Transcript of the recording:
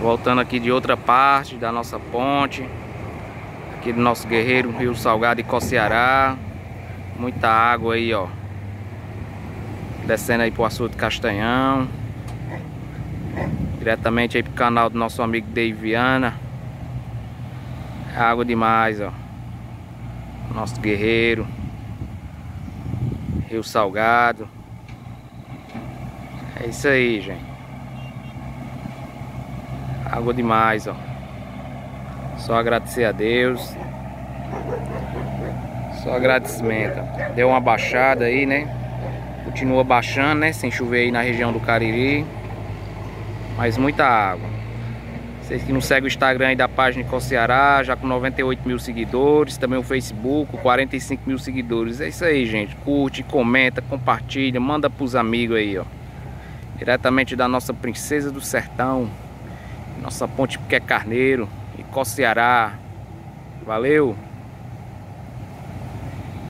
Voltando aqui de outra parte da nossa ponte, aqui do nosso guerreiro Rio Salgado e Coceará. Muita água aí, ó, descendo aí pro açude Castanhão, diretamente aí pro canal do nosso amigo Dave Viana. É água demais, ó. Nosso guerreiro Rio Salgado. É isso aí, gente. Água demais, ó. Só agradecer a Deus. Só agradecimento. Deu uma baixada aí, né? Continua baixando, né? Sem chover aí na região do Cariri. Mas muita água. Vocês que não seguem o Instagram aí da página de Coceará, já com 98 mil seguidores. Também o Facebook, 45 mil seguidores. É isso aí, gente. Curte, comenta, compartilha, manda pros amigos aí, ó. Diretamente da nossa princesa do sertão, nossa ponte que é Carneiro e Coceará. Valeu!